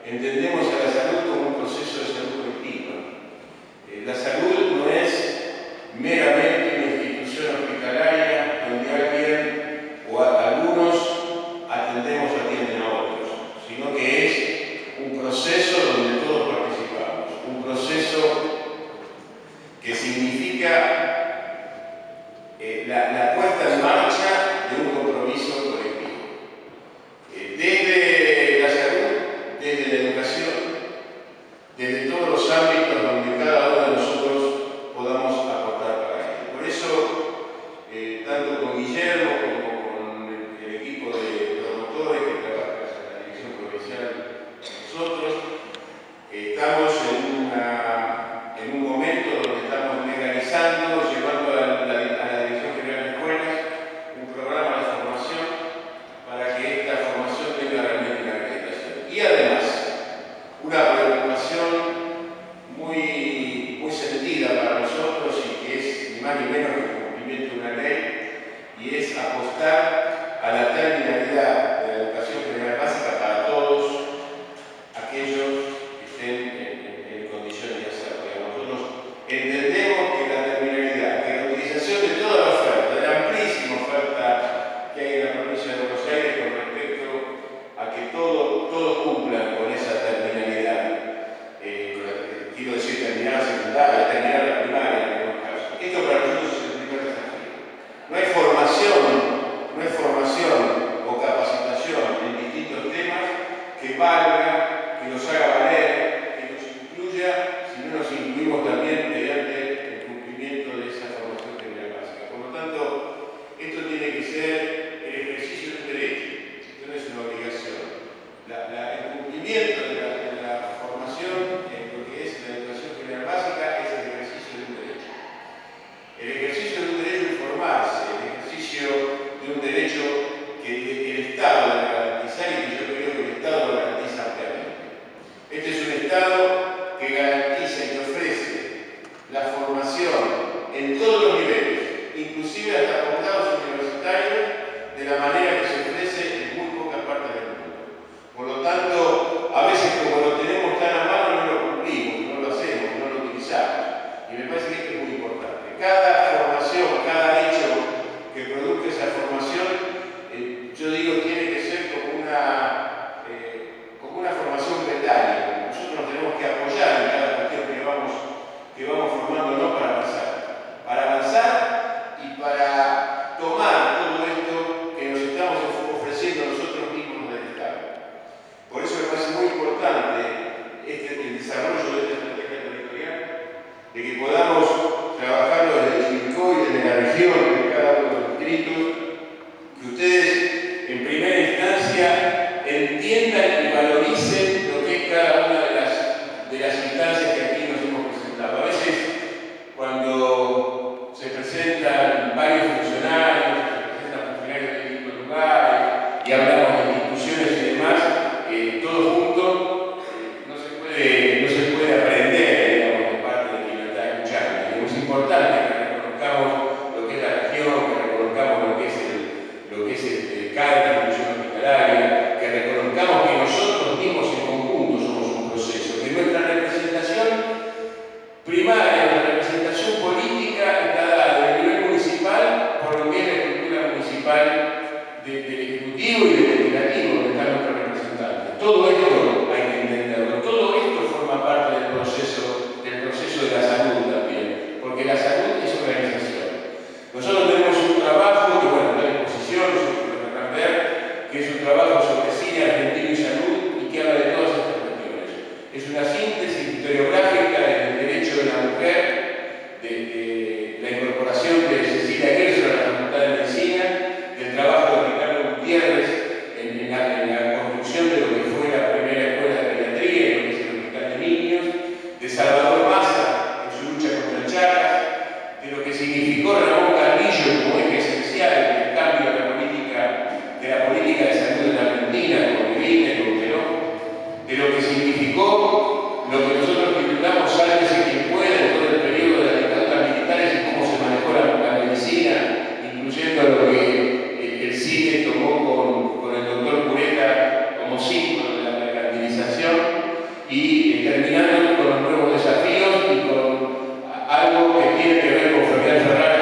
entendemos a la salud como un proceso de salud colectiva. La salud no es meramente una institución hospitalaria donde alguien o algunos atendemos o atienden a otros, sino que es un proceso donde todos participamos, un proceso que significa la puesta en marcha de un compromiso colectivo. Desde la salud, desde la educación, desde todos los ámbitos donde cada uno de nosotros podamos aportar para ello. Por eso, tanto con Guillermo como con el equipo de promotores que trabaja en la Dirección Provincial, nosotros estamos en un momento donde estamos legalizando, llevando a la Dirección General de Escuelas un programa de formación para que esta formación tenga realmente una acreditación. Y además, una preocupación muy sentida para nosotros y que es ni más ni menos que el cumplimiento de una ley, y es apostar a la terminalidad de la educación general básica para todos aquellos que estén en condiciones de hacerlo. Nosotros entendemos que la terminalidad, que la utilización de toda la oferta, de la amplísima oferta que hay en la provincia de Buenos Aires con respecto a que todos cumplan con esa terminalidad, quiero decir terminar la secundaria, terminar la primaria en algunos casos. Esto para nosotros es el primer desafío. No hay formación o capacitación en distintos temas que valga, que nos haga valer, que nos incluya, si no nos incluimos también mediante el cumplimiento de esa formación general básica. Por lo tanto, esto tiene que ser el ejercicio de un derecho, esto no es una obligación. El cumplimiento de la formación en lo que es la educación general básica es el ejercicio de un derecho. El ejercicio de un derecho es formarse, el ejercicio de un derecho que el Estado debe garantizar y que yo creo que el Estado lo garantiza ampliamente. Este es un Estado que garantiza y que ofrece la formación en todos los niveles, inclusive hasta posgrados universitarios, de la manera que se ofrece en muy pocas partes del mundo. Por lo tanto, a veces como lo tenemos tan a mano no lo cumplimos, no lo hacemos, no lo utilizamos. Y me parece que esto es muy importante. Cada formación, cada hecho que produzca esa formación, yo digo, tiene que ser como una formación peldaño. Nosotros nos tenemos que apoyar en cada cuestión que vamos formando, no para avanzar y para tomar todo esto que nos estamos ofreciendo nosotros mismos del Estado. Por eso me parece muy importante el desarrollo de esta estrategia territorial, de que podamos trabajarlo desde Chivilcoy, desde la región, de cada uno de los distritos, que ustedes en primera instancia entiendan y valoricen lo que es cada una de las instancias que aquí nos hemos presentado. A veces, cuando se presentan varios funcionarios, de distintos lugares y hablamos de instituciones y demás, todos juntos, no se puede aprender, digamos, de parte de quien está escuchando. Es importante que reconozcamos lo que es la región, que reconozcamos lo que es cada institución hospitalaria, que reconozcamos que nosotros mismos en conjunto somos un proceso, que nuestra representación primaria, nuestra representación política está dada a nivel municipal por lo que es la estructura municipal del Ejecutivo y del Legislativo, donde están nuestros representantes. Todo esto hay que entenderlo, todo esto forma parte del proceso de la salud también, porque la salud es organización. Nosotros tenemos un trabajo que, bueno, está en exposición, que es un trabajo sobre cine argentino y salud y que habla de todas estas cuestiones. Es una síntesis historiográfica del derecho de la mujer, de la incorporación de Cecilia Gerson a la Facultad de Medicina, del trabajo de Ricardo Gutiérrez en la construcción de lo que fue la primera escuela de pediatría y lo que es el hospital de niños, de Salvador Massa en su lucha contra el Chagas, de lo que significó Ramón Carrillo como eje esencial en el cambio de la política de salud en la Argentina, como Vivita y como Perón, de lo que significó lo que y terminando con los nuevos desafíos y con algo que tiene que ver con Fabián Ferrara